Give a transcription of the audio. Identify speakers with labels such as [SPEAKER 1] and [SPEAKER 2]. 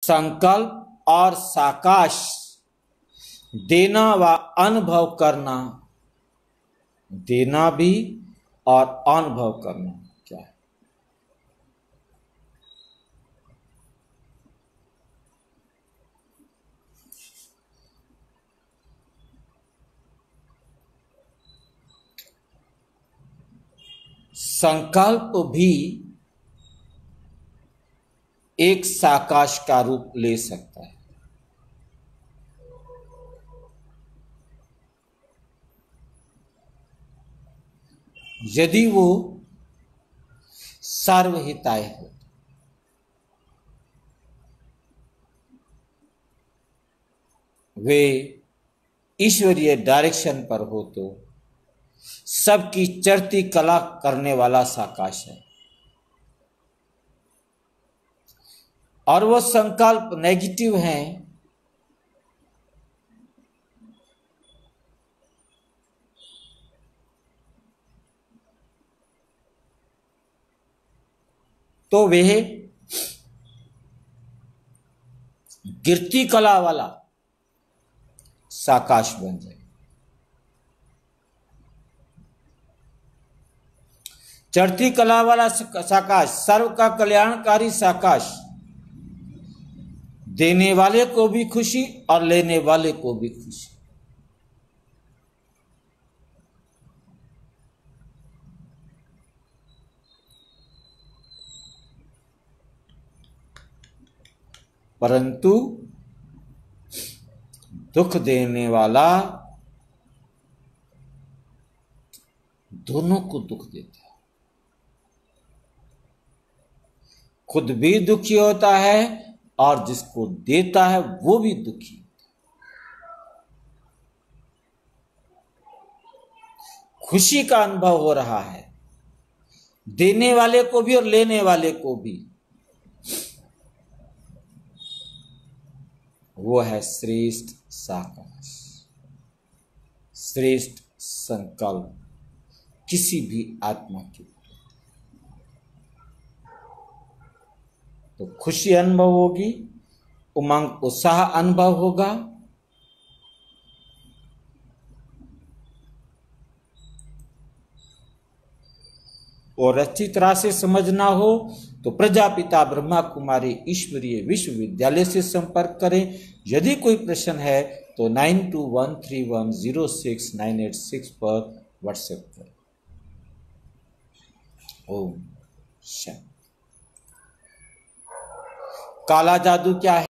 [SPEAKER 1] संकल्प और साकाश देना व अनुभव करना, देना भी और अनुभव करना क्या है? संकल्प भी एक साकाश का रूप ले सकता है। यदि वो सर्वहिताय हो, वे ईश्वरीय डायरेक्शन पर हो, तो सबकी चढ़ती कला करने वाला साकाश है। और वो संकल्प नेगेटिव हैं तो वे गिरती कला वाला साकाश बन जाए। चढ़ती कला वाला साकाश, सर्व का कल्याणकारी साकाश, देने वाले को भी खुशी और लेने वाले को भी खुशी। परंतु दुख देने वाला दोनों को दुख देता है, खुद भी दुखी होता है और जिसको देता है वो भी दुखी। खुशी का अनुभव हो रहा है देने वाले को भी और लेने वाले को भी। वो है श्रेष्ठ साकाश, श्रेष्ठ संकल्प किसी भी आत्मा की। तो खुशी अनुभव होगी, उमंग उत्साह अनुभव होगा, और अच्छी तरह से समझना हो तो प्रजापिता ब्रह्मा कुमारी ईश्वरीय विश्वविद्यालय से संपर्क करें। यदि कोई प्रश्न है तो 9213106986 पर व्हाट्सएप करें। ओम शांति। काला जादू क्या है?